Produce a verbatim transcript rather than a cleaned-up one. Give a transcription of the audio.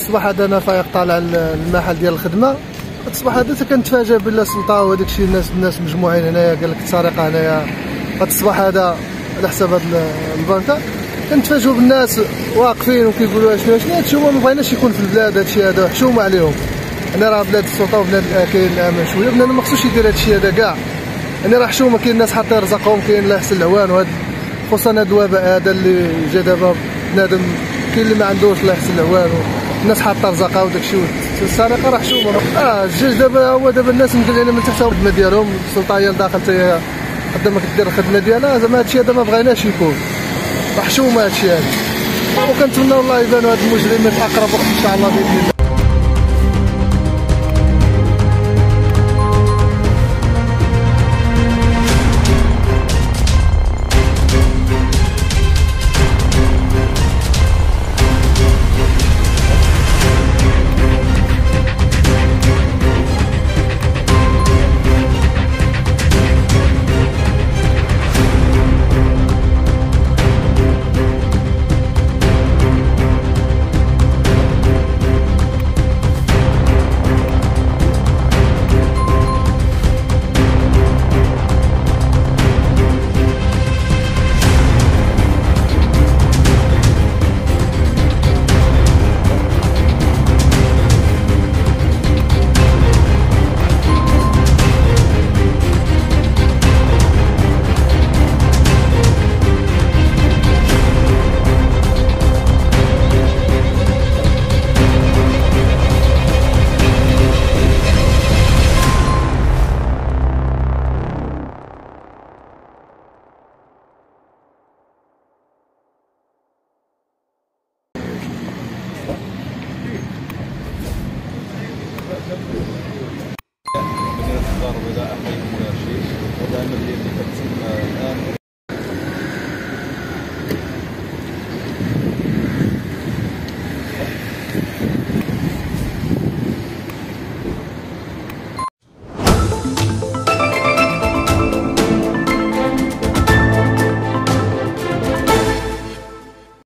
تصبح هذا انا فايق طالع المحل ديال الخدمه، تصبح هذا كنتفاجئ بلا السلطه وهذاك الشيء، الناس الناس مجموعين هنايا قال لك السرقه هنايا الصباح هذا على حساب هاد البنكه. كنتفاجئوا بالناس واقفين وكيقولوا شنو شنو هادشي، هو ما بغيناش يكون في البلاد هادشي هذا، حشومه عليهم. انا راه بلاد السلطه وبلاد الاكل الامان شويه، بنادم ما خصوش يدير هادشي هذا كاع، يعني راه حشومه. كاين الناس حتى رزقهم، كاين الله يحسن العوان، وهاد خصوصا هاد الوباء هذا اللي جا دابا بنادم كاين اللي ما عندوش الله يحسن العوان، الناس حاطه رزقها وداك الشيء. السرقه راه حشومه. اه الجيش دابا هو دابا الناس مدلعين من تحت الخدمه ديالهم، السلطه هي لداخل حتى هي قدامك دير الخدمه ديالها. زعما هادشي هذا ما بغيناش يكون محشومه هادشي هذا، وكنتمنى والله يبانوا هاد المجرمين في اقرب وقت ان شاء الله باذن الله. مدينة الدار البيضاء أحييكم ولا شيء، ودائما اللي كتسمى